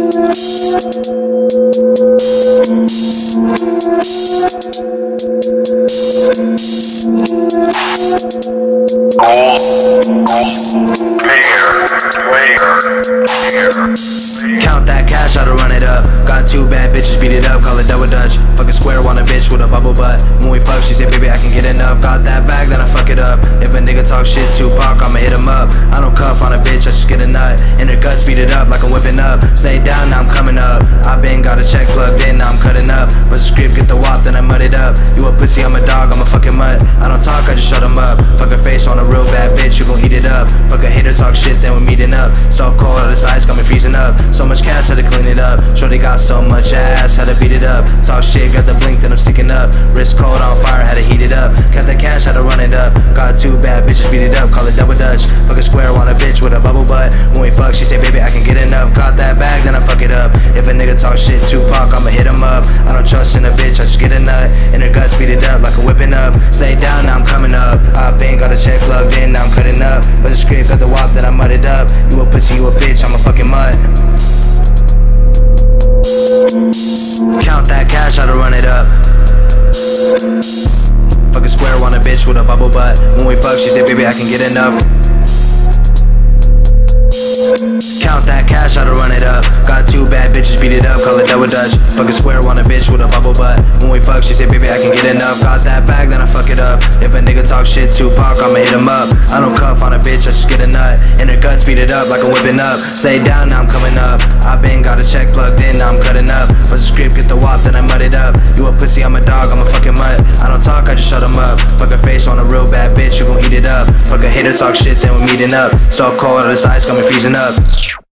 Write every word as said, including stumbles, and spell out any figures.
Count that cash, how to run it up. Got two bad bitches, beat it up, call it double dutch. Fucking square, want a bitch with a bubble butt. When we fuck, she said, baby, I can get enough. Got that bag, then I fuck it up. If a nigga talk shit, Tupac, I'ma hit him up. I don't cuff on a bitch, I just get a nut. In her guts, beat it up like I'm whipping up. Stay down, now I'm coming up. I been got a check plugged in, now I'm cutting up. But the script, get the wop, then I mud it up. You a pussy, I'm a dog, I'm a fucking mutt. I don't talk, I just shut him up. Fuck her face on a real bad bitch, you gon' eat it up. Fuck a hater, talk shit, then we're meeting up. So cold, all this ice got me freezing up. So much cash, had to clean it up. Shorty got so much ass, had to beat it up. Talk shit, got the blink, then I'm sticking up. Wrist cold on fire, had to heat it up. Got the cash, had to run it up. Got two bad bitches, beat it up, call it double dutch. Fuck a square, want a bitch with a bubble butt. When we fuck, she say, baby, I can get enough. Got that bag, then I fuck it up. If a nigga talk shit, Tupac, I'ma hit him up. I don't trust in a bitch, I just get a nut. In her guts, beat it up like a whipping up. Stay down, now I'm coming up. I been got a check plugged in, now I'm cutting up. But the script got the wop, then I mud it up. You a pussy, you a bitch, I'm a fucking mutt. Count that cash, how to run it up. Fucking square, want a bitch with a bubble butt. When we fuck, she said, baby, I can get enough. Count that cash, how to run it up. Got two bad bitches, beat it up, call it double dutch. Fucking square, want a bitch with a bubble butt. When we fuck, she said, baby, I can get enough. Got that bag, then I fuck it up. If a nigga talk shit, Tupac, I'ma hit him up. I don't cuff on a bitch, I just get a nut. In her guts, beat it up like I'm whipping up. Stay down, now I'm coming up. I been got a check plugged in, now I'm cutting up. But the script, get the wop, then I mud it up. You a pussy, I'm a dog, I'm a fucking mutt. I don't talk, I just shut him up. Fuck her face on a real bad bitch, you gon' eat it up. Fuck a hater, talk shit, then we're meeting up. So cold, all this ice got me freezing up.